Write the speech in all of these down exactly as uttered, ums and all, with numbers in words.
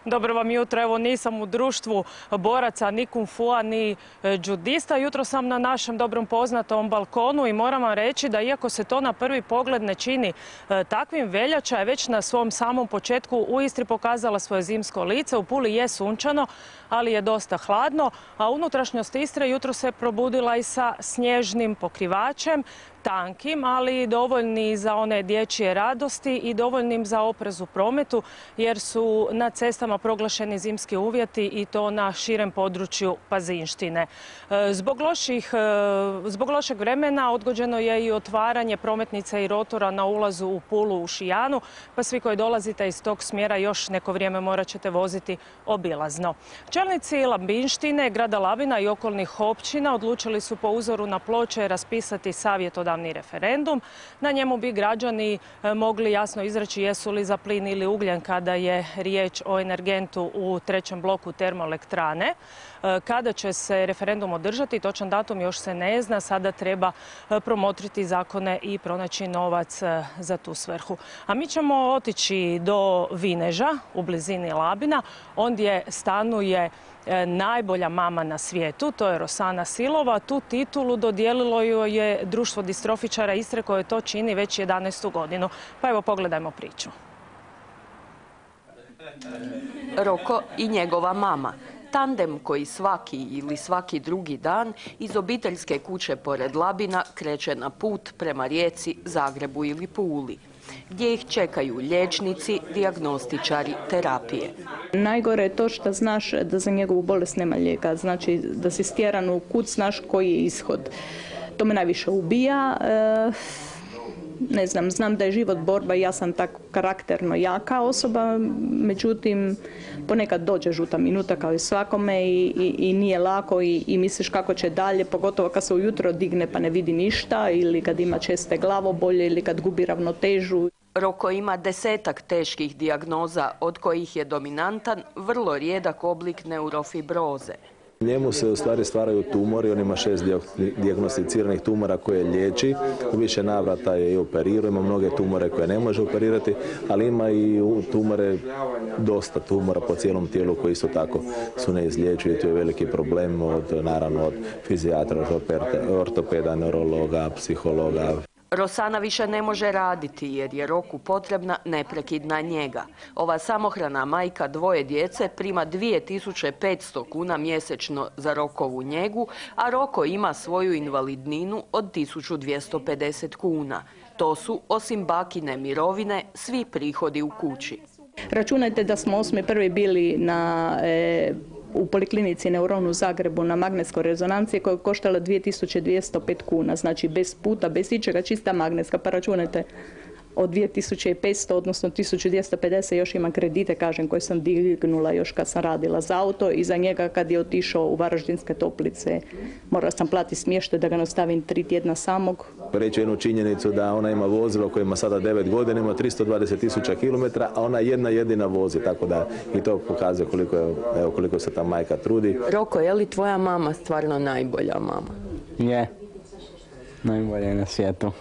Dobro vam jutro. Evo, nisam u društvu boraca ni kung fua ni džudista. Jutro sam na našem dobrom poznatom balkonu i moram vam reći da iako se to na prvi pogled ne čini takvim, veljača je već na svom samom početku u Istri pokazala svoje zimsko lice. U Puli je sunčano, ali je dosta hladno, a unutrašnjost Istre jutro se probudila i sa snježnim pokrivačem, tankim, ali dovoljni za one dječje radosti i dovoljnim za oprez u prometu, jer su na cestama proglašeni zimski uvjeti i to na širem području Pazinštine. Zbog, loših, zbog lošeg vremena odgođeno je i otvaranje prometnice i rotora na ulazu u Pulu u Šijanu, pa svi koji dolazite iz tog smjera još neko vrijeme morat ćete voziti obilazno. Čelnici Labinštine, grada Labina i okolnih općina odlučili su po uzoru na Ploče raspisati savjetodavni referendum. Na njemu bi građani mogli jasno izreći jesu li za plin ili ugljen kada je riječ o energentu u trećem bloku termoelektrane. Kada će se referendum održati, točan datum još se ne zna. Sada treba promotriti zakone i pronaći novac za tu svrhu. A mi ćemo otići do Vineža u blizini Labina. Ondje stanuje najbolja mama na svijetu, to je Rosana Silova. Tu titulu dodijelilo joj je Društvo distrofičara Istre koje to čini već jedanaestu godinu. Pa evo, pogledajmo priču. Roko i njegova mama. Tandem koji svaki ili svaki drugi dan iz obiteljske kuće pored Labina kreće na put prema Rijeci, Zagrebu ili Puli, gdje ih čekaju liječnici, dijagnostičari, terapije. Najgore je to što znaš da za njegovu bolest nema lijeka, znači da si stjeran u kut, znaš koji je ishod. To me najviše ubija. E, ne znam, znam da je život borba i ja sam tako karakterno jaka osoba, međutim ponekad dođe žuta minuta kao i svakome i, i, i nije lako i, i misliš kako će dalje, pogotovo kad se ujutro digne pa ne vidi ništa ili kad ima česte glavobolje ili kad gubi ravnotežu. Roko ima desetak teških dijagnoza, od kojih je dominantan vrlo rijedak oblik neurofibroze. Njemu se u stvari stvaraju tumori, on ima šest dijagnosticiranih tumora koje liječi, u više navrata je i operirao, ima mnoge tumore koje ne može operirati, ali ima i tumore, dosta tumora po cijelom tijelu koji isto tako su neizliječivi. To je veliki problem od, naravno, od fizijatra, ortopeda, neurologa, psihologa. Rosana više ne može raditi jer je Roku potrebna neprekidna njega. Ova samohrana majka dvoje djece prima dvije tisuće petsto kuna mjesečno za Rokovu njegu, a Roko ima svoju invalidninu od tisuću dvjesto pedeset kuna. To su, osim bakine mirovine, svi prihodi u kući. Računajte da smo osmi prvi bili na e, u poliklinici Neuron u Zagrebu na magnetskoj rezonanciji koja je koštala dvije tisuće dvjesto pet kuna, znači bez puta, bez ičega, čista magnetska, pa računajte od dvije tisuće petsto, odnosno tisuću dvjesto pedeset, još imam kredite, kažem, koje sam dignula još kad sam radila za auto i za njega kad je otišao u Varaždinske Toplice. Morala sam platiti smještaj da ga nastavim tri tjedna samog. Reći jednu činjenicu da ona ima vozilo koje ima sada devet godina, ima tristo dvadeset tisuća kilometara, a ona jedna jedina vozi, tako da i to pokazuje koliko, je, evo, koliko se ta majka trudi. Roko, je li tvoja mama stvarno najbolja mama? Je, najbolja je na svijetu.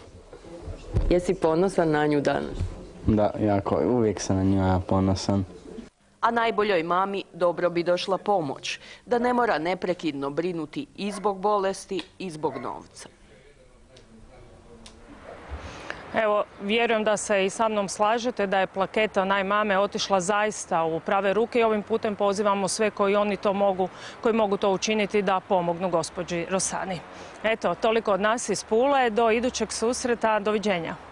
Jesi ponosan na nju danas? Da, jako, uvijek sam na nju ja ponosan. A najboljoj mami dobro bi došla pomoć, da ne mora neprekidno brinuti i zbog bolesti i zbog novca. Evo, vjerujem da se i sa mnom slažete da je plaketa Najmame otišla zaista u prave ruke i ovim putem pozivamo sve koji oni to mogu, koji mogu to učiniti da pomognu gospođi Rosani. Eto, toliko od nas iz Pule, do idućeg susreta, doviđenja.